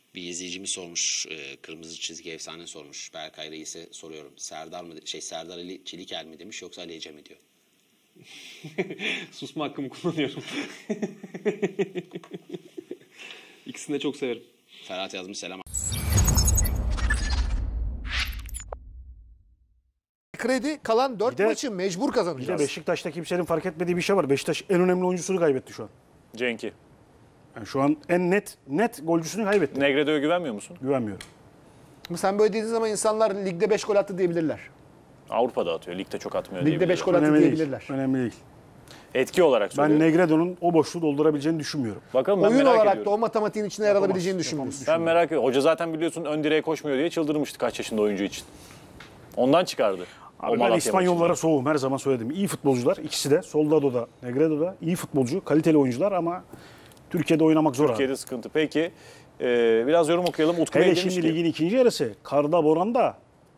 Bir izleyicimiz sormuş, kırmızı çizgi efsane sormuş. Berkay Reis'e soruyorum. Serdar Ali Çeliker mi demiş yoksa Ali Ece mi diyor. Susma hakkımı kullanıyorum. İkisini de çok severim. Ferhat yazmış, selam. Kredi kalan 4 maçı mecbur kazanacağız. Bir de Beşiktaş'ta kimsenin fark etmediği bir şey var. Beşiktaş en önemli oyuncusunu kaybetti şu an. Cenk'i. Yani şu an en net golcüsünü kaybetti. Negredo'ya güvenmiyor musun? Güvenmiyorum. Sen böyle dediğin zaman insanlar ligde 5 gol attı diyebilirler. Avrupa'da atıyor. Ligde çok atmıyor Ligde diyebiliriz. 5 gol attı Önemli diyebilirler. değil. Önemli değil. Etki olarak Ben söylüyorum. Negredo'nun o boşluğu doldurabileceğini düşünmüyorum. Bakalım, ben Oyun merak olarak ediyorum. da o matematiğin içine yer alabileceğini düşünmüyorsun. Ben merak ediyorum. Hoca zaten biliyorsun ön direğe koşmuyor diye çıldırmıştı kaç yaşında oyuncu için. Ondan çıkardı. Abi ben İspanyollara soğuğum, her zaman söyledim. İyi futbolcular, ikisi de Soldado'da, Negredo'da iyi futbolcu, kaliteli oyuncular ama Türkiye'de oynamak zor. Türkiye'de sıkıntı. Peki biraz yorum okuyalım. Utku Bey Hele demiş şimdi ki, ligin ikinci yarısı karda boranda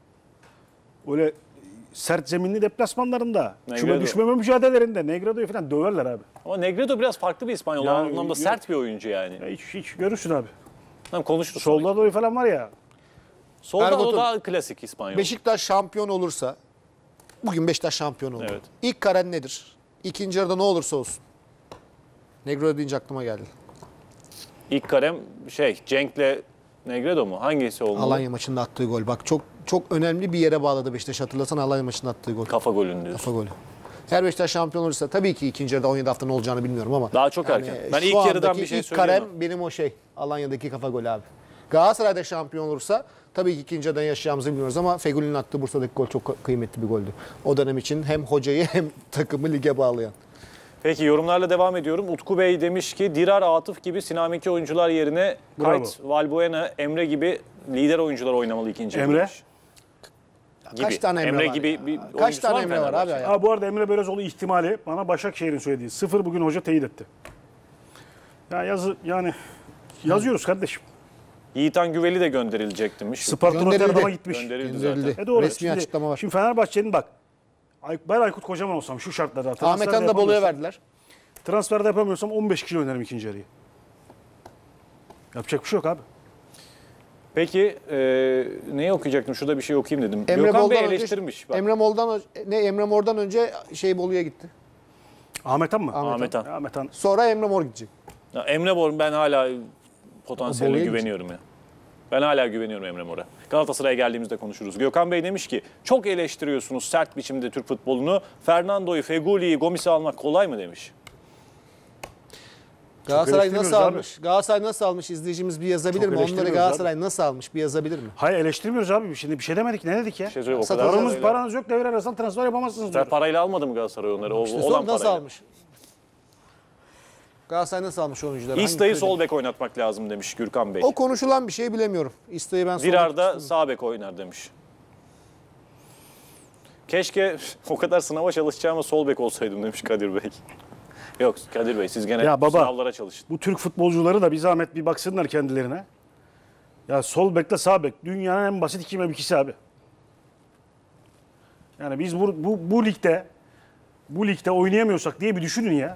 öyle sert zeminli deplasmanlarında, Negredo. küme düşmeme mücadelelerinde Negredo'yu falan döverler abi. ama Negredo biraz farklı bir İspanyol. Ya, anlamda yok. sert bir oyuncu yani. Ya hiç görürsün abi. Tamam, konuştuk. Soldado'yu falan var ya. Soldado Ergotum, daha klasik İspanyol. Beşiktaş şampiyon olursa, bugün Beşiktaş şampiyon oldu. Evet. İlk karen nedir? İkinci yarıda ne olursa olsun. Negredo deyince aklıma geldi. İlk karem Cenk'le Negredo mu? Hangisi olmalı? Alanya maçında attığı gol. Bak çok önemli bir yere bağladı Beşiktaş. Hatırlasan Alanya maçında attığı gol. Kafa golünü diyorsun. Kafa golü. Eğer Beşiktaş şampiyon olursa tabii ki ikinci yarıda 17 hafta ne olacağını bilmiyorum ama. Daha çok erken. Ben şu ilk yarıdan andaki bir şey ilk söyleyeyim karem benim o Alanya'daki kafa golü abi. Galatasaray'da şampiyon olursa tabii ki ikinci yarıdan yaşayacağımızı bilmiyoruz ama Fegüli'nin attığı Bursa'daki gol çok kıymetli bir goldü. O dönem için hem hocayı hem takımı lige bağlayan. Peki yorumlarla devam ediyorum. Utku Bey demiş ki Dirar, Atıf gibi sinamiki oyuncular yerine Kayt, Valbuena, Emre gibi lider oyuncular oynamalı ikinci yarı Emre? demiş. Gibi. Kaç tane Emre var gibi ya? bir Kaç oyuncusu tane var mı Emre var abi Fenerbahçe'de? ya? Ha, bu arada Emre Belözoğlu ihtimali bana Başakşehir'in söylediği. 0 bugün hoca teyit etti. Ya yazıyoruz kardeşim. Yiğitan Güveli de gönderilecek demiş. Sparta Gönderildi. Rotterdam'a gitmiş. Gönderildi Gönderildi. zaten. Doğru. Resmi açıklama var. Şimdi Fenerbahçe'nin bak. Ben Aykut Kocaman olsam şu şartlarda. Ahmet Han'ı da Bolu'ya verdiler. Transferde yapamıyorsam 15 kilo oynarım ikinci yarıyı. Yapacak bir şey yok abi. Peki neyi okuyacaktım? Şurada bir şey okuyayım dedim. Emre Gökhan Bey Mor'dan eleştirmiş. Bak. Emre Mor'dan önce Bolu'ya gitti. Ahmet Han mı? Ahmet Han. Ahmet Han. Sonra Emre Mor gidecek. Ya Emre Mor, ben hala potansiyeline Bolu'ya güveniyorum ya. Ben hala güveniyorum Emre Mor'a. Galatasaray'a geldiğimizde konuşuruz. Gökhan Bey demiş ki çok eleştiriyorsunuz sert biçimde Türk futbolunu. Fernando'yu, Feguli'yi, Gomis'i almak kolay mı demiş. Galatasaray nasıl eleştirmiyoruz abi. almış? Galatasaray nasıl almış? İzleyicimiz bir yazabilir Çok mi? Onları eleştirmiyoruz Galatasaray nasıl almış? Bir yazabilir mi? Hayır eleştirmiyoruz abi. Şimdi bir şey demedik. Ne dedik ya? Bir şey söyleyeyim, o Satın kadar alırız, Paranız yok, devre arasında transfer yapamazsınız Sen diyor. parayla almadı mı Galatasaray onları? O, İşte olan sor, nasıl parayla. almış? Galatasaray nasıl almış oyuncuları? İsta'yı Hangi sol kredi? bek oynatmak lazım demiş Gürkan Bey. O konuşulan bir şey, bilemiyorum. İsta'yı ben sol bek Dirar'da istiyorum. sağ bek oynar demiş. Keşke o kadar sınava çalışacağıma sol bek olsaydım demiş Kadir Bey. Yok Kadir Bey, siz gene Ya baba, sınavlara çalışın. Bu Türk futbolcuları da bir zahmet bir baksınlar kendilerine. Ya sol bekle sağ bek. Dünyanın en basit iki mevkisi abi. Yani biz bu ligde oynayamıyorsak diye bir düşünün ya.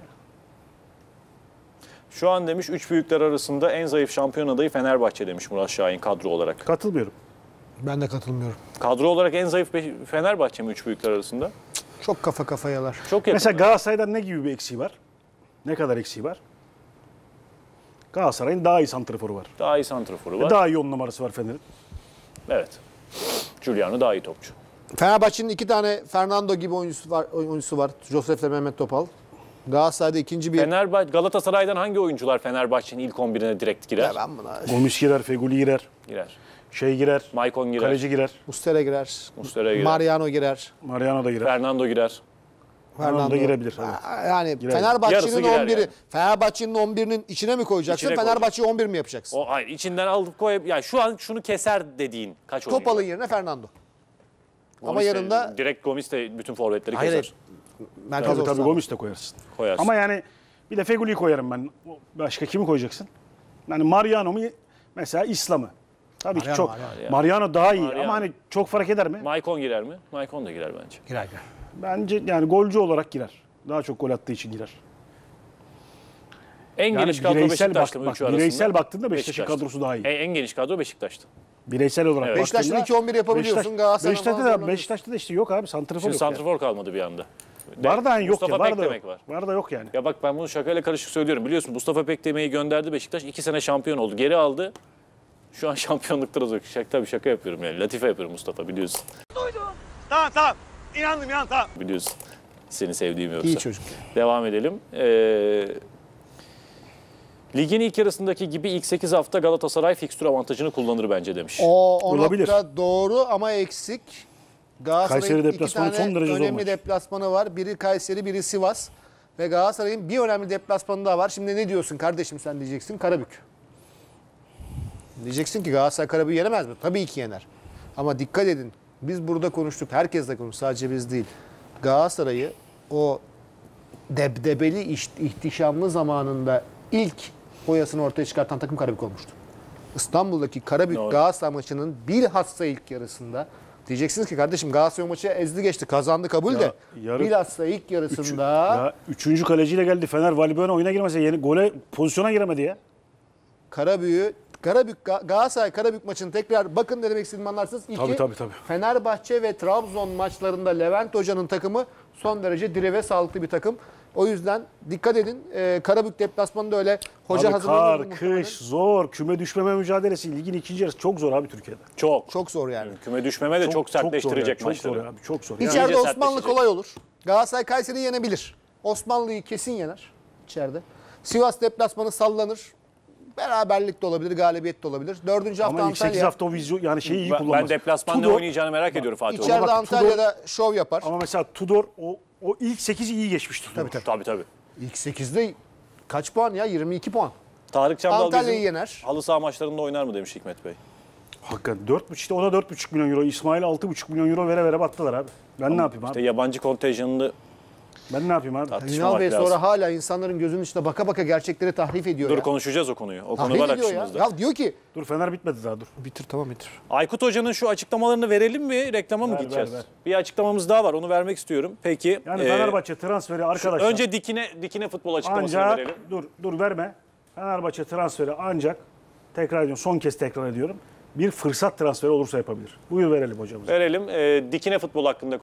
Şu an demiş 3 büyükler arasında en zayıf şampiyon adayı Fenerbahçe demiş Murat Şahin kadro olarak. Katılmıyorum. Ben de katılmıyorum. Kadro olarak en zayıf Fenerbahçe mi 3 büyükler arasında? Çok kafa kafayalar. Çok yakın. Mesela Galatasaray'dan ne gibi bir eksiği var? Ne kadar eksiği var? Galatasaray'ın daha iyi santraforu var. Daha iyi santraforu var. Daha iyi 10 numarası var Fener'in. Evet. Giuliano daha iyi topçu. Fenerbahçe'nin 2 tane Fernando gibi oyuncusu var. Josef ile Mehmet Topal. Galatasaray'da ikinci bir... Galatasaray'dan hangi oyuncular Fenerbahçe'nin ilk 11'ine direkt girer? Ya ben buna... Gomis girer, Feguli girer, Girer. girer, Maicon girer. kaleci girer, Mustera girer. Muslera girer. Mariano girer. Mariano da girer. Fernando girer. Fernando da girebilir. Evet. Yani Girer. Yarısı Fenerbahçe'nin girer 11'i, yani. Fenerbahçe'nin 11'inin içine mi koyacaksın? İçine Fenerbahçe'yi 11 mi yapacaksın? Hayır, içinden alıp koyup yani şu an şunu keser dediğin kaç oyuncu? Topal'ın yerine Fernando. Ama Gomis de- yanında... direkt Gomis de bütün forvetleri Hayır, keser. merkez Tabii orta. Gomis de koyarsın. Koyarsın. Ama yani bir de Feguli'yi koyarım ben. Başka kimi koyacaksın? Yani Mariano mu mesela İslam'ı? Tabii ki çok. Mariano daha iyi Mariano. ama hani çok fark eder mi? Maicon girer mi? Maicon da girer bence. Girer. Bence yani golcü olarak girer. Daha çok gol attığı için girer. En Yani geniş kadro Beşiktaş'ta mı üçü arasında? bireysel baktığında Beşiktaş'ın Beşiktaş'ta. kadrosu daha iyi. En geniş kadro Beşiktaş'ta. Bireysel olarak Evet. Beşiktaş'ta 2-11 yapabiliyorsun. Galatasaray'ın Beşiktaş'ta da işte yok abi. Santrafor Şimdi yok. santrafor kalmadı bir anda. Var da yani yok Mustafa ya. Var da Pekdemek yok. var. Var da yok yani. Ya bak ben bunu şakayla karışık söylüyorum. Biliyorsun Mustafa Pekdemek'i gönderdi Beşiktaş. 2 sene şampiyon oldu. Geri aldı. Şu an şampiyonlukta da tabii şaka yapıyorum yani. Latife yapıyorum Mustafa biliyorsun. Tamam. İnandım tamam. Biliyorsun. Seni sevdiğim yoksa. İyi çocuk. Devam edelim. Ligin ilk yarısındaki gibi ilk 8 hafta Galatasaray fikstür avantajını kullanır bence demiş. O Olabilir. nokta doğru ama eksik. Galatasaray'ın Kayseri 2 deplasmanı tane son derece zor önemli maç. deplasmanı var. Biri Kayseri, biri Sivas. Ve Galatasaray'ın bir önemli deplasmanı daha var. Şimdi ne diyorsun kardeşim sen diyeceksin? Karabük. Diyeceksin ki Galatasaray Karabük'ü yenemez mi? Tabii ki yener. Ama dikkat edin. Biz burada konuştuk. Herkes de konuştu. Sadece biz değil. Galatasaray'ı o debdebeli ihtişamlı zamanında ilk boyasını ortaya çıkartan takım Karabük olmuştu. İstanbul'daki Karabük Doğru. Galatasaray maçının bilhassa ilk yarısında diyeceksiniz ki kardeşim Galatasaray maçı ezdi geçti kazandı kabul de bilhassa ilk yarısında Ya 3. kaleciyle geldi. Fener Valbuena oyuna girmese yeni gole pozisyona giremedi ya. Galatasaray Karabük maçını tekrar bakın ne demek istediğimi anlarsınız. Tabii. Fenerbahçe ve Trabzon maçlarında Levent Hoca'nın takımı son derece diri ve sağlıklı bir takım. O yüzden dikkat edin. Karabük deplasmanında öyle hoca Abi hazırlanıyor. kar, kış, zor. Küme düşmeme mücadelesi. Ligin ikinci yarısı çok zor abi Türkiye'de. Çok zor yani. Küme düşmeme de çok sertleştirecek çok maçları. zor abi. Çok zor. İçeride iyice Osmanlı sertleşecek. kolay olur. Galatasaray Kayseri'yi yenebilir. Osmanlı'yı kesin yener içeride. Sivas deplasmanı sallanır. Beraberlik de olabilir, galibiyet de olabilir. 4. hafta Ama ilk 8 Antalya. hafta o vizyon yani şeyi iyi Ben kullanmaz. deplasmanda ne Tudor- oynayacağını merak ediyorum Fatih. İçeride bak, Antalya'da şov yapar. Ama mesela Tudor o ilk 8'i iyi geçmişti. Tudor. Tabii. İlk 8'de kaç puan ya? 22 puan. Tarık Çamdal Antalya'yı bizim yener. halı saha maçlarında oynar mı demiş Hikmet Bey. Hakikaten 4,5 işte ona 4,5 milyon euro. İsmail 6,5 milyon euro vere battılar abi. Ben ne yapayım İşte abi? yabancı kontenjanını Ben ne yapayım abi? tartışmamak Ünal Bey lazım. sonra hala insanların gözünün içine baka baka gerçekleri tahrif ediyor Dur ya. konuşacağız o konuyu. O konu Tahrif var ediyor ya. akışımızda. Ya diyor ki Dur Fener bitmedi daha dur. bitir tamam bitir. Aykut Hoca'nın şu açıklamalarını verelim mi? Reklama mı Ver, gideceğiz? ver. Bir açıklamamız daha var. Onu vermek istiyorum. Peki. Yani Fenerbahçe transferi arkadaşlar. Önce dikine futbol açıklamasını ancak verelim. dur verme. Fenerbahçe transferi ancak tekrar ediyorum son kez tekrar ediyorum. Bir fırsat transferi olursa yapabilir. Buyur verelim hocamıza. Verelim. Dikine futbol hakkında